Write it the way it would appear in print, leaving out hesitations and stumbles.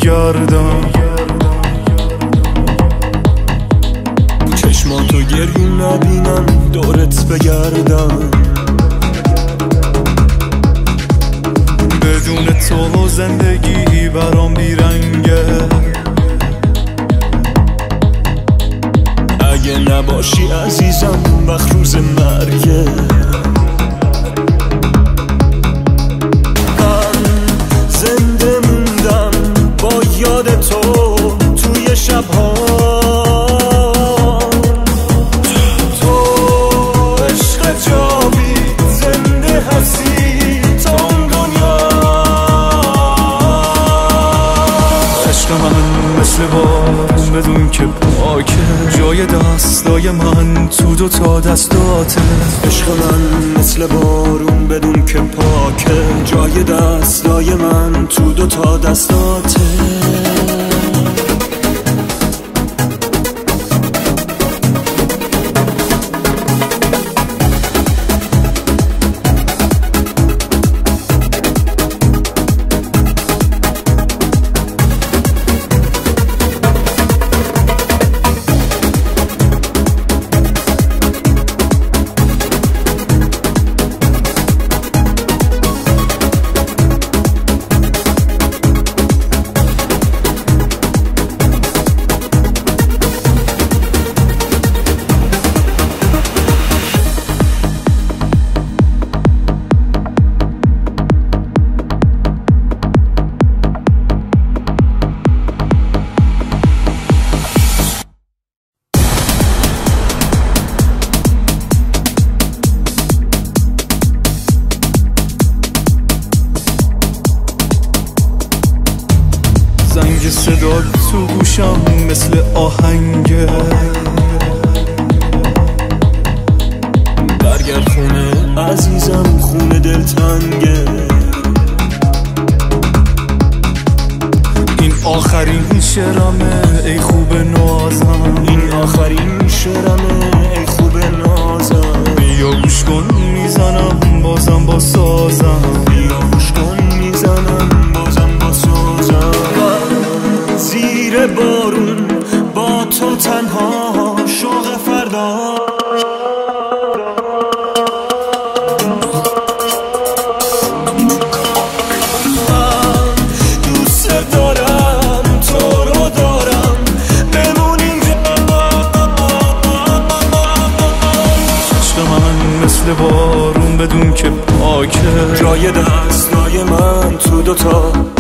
بگردم، چشماتو گریون نبینم دورت بگردم. بدون تو زندگی برام بیرنگه، اگه نباشی عزیزم وقت روز مرگه. من زنده موندم با یاد تو توی شبها، تو عشق جاوید زنده هستی تا اون دنیا. عشق من مثل بارون بدون که پاکه، جای دستای من تو دوتا دستاته. عشق من مثل بارون بدون که پاکه، جای دستای من تو دوتا دستاته. زنگ صدا تو گوشم مثل آهنگه، برگرد خونه عزیزم خونه دلتنگه. این آخرین شعرمه ای خوب نازم، این آخرین شعرمه ای خوب نازم. بیا گوش کن میزنم بازم با سازم، بیا گوش کن میزنم بازم با سازم. زیر بارون با تو تنها شوق فردا، من دوست دارم تو رو دارم بمون اینجا. عشق من مثل بارون بدون که پاکه، جای دستای من تو دوتا